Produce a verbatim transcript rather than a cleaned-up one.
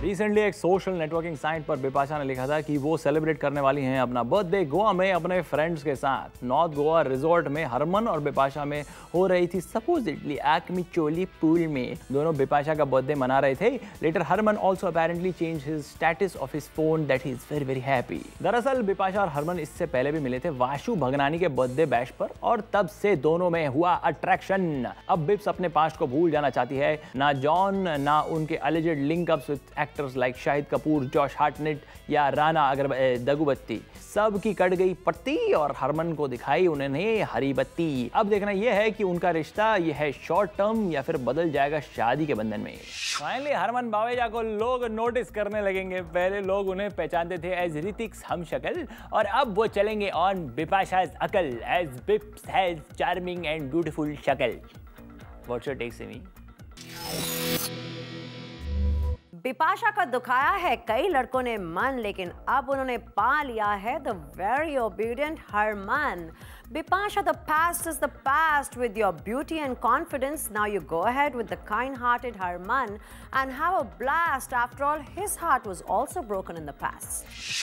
Recently एक social networking site पर बिपाशा ने लिखा था कि वो सेलिब्रेट करने वाली हैं अपना बर्थडे गोवा में अपने फ्रेंड्स के साथ। नॉर्थ गोवा रिजॉर्ट में हरमन और बिपाशा में हो रही थी सपोजिटली एक्मी चोली पूल में। दोनों बिपाशा का बर्थडे मना रहे थे। Later Harman also apparently change his status of his phone that he is very very happy. दरअसल बिपाशा और हरमन इससे पहले भी मिले थे वाशु भगनानी के बर्थडे बैश पर और तब से दोनों में हुआ अट्रैक्शन। अब बिप्स अपने पास्ट को भूल जाना चाहती है। ना जॉन ना उनके alleged linkups with actors like Shahid Kapoor, Josh Hartnett या राना अगर दगुबत्ती, सब की कट गई पट्टी और हरमन को दिखाई उन्होंने हरी बत्ती। अब देखना यह है कि उनका रिश्ता यह है शॉर्ट टर्म या फिर बदल जाएगा शादी के बंधन में। फाइनली हरमन बावेजा को लोग नोटिस करने लगेंगे। पहले लोग उन्हें पहचानते थे एज ऋतिक्स हमशक्ल और अब वो चलेंगे ऑन बिपाशा's अकल as Bips has charming and beautiful शक्ल। What's your take Simi? Bipasha का दुखाया है कई लड़कों ने मन, लेकिन अब उन्होंने पा लिया है the very obedient Harman. Bipasha, the past is the past. With your beauty and confidence, now you go ahead with the kind-hearted Harman and have a blast. After all, his heart was also broken in the past.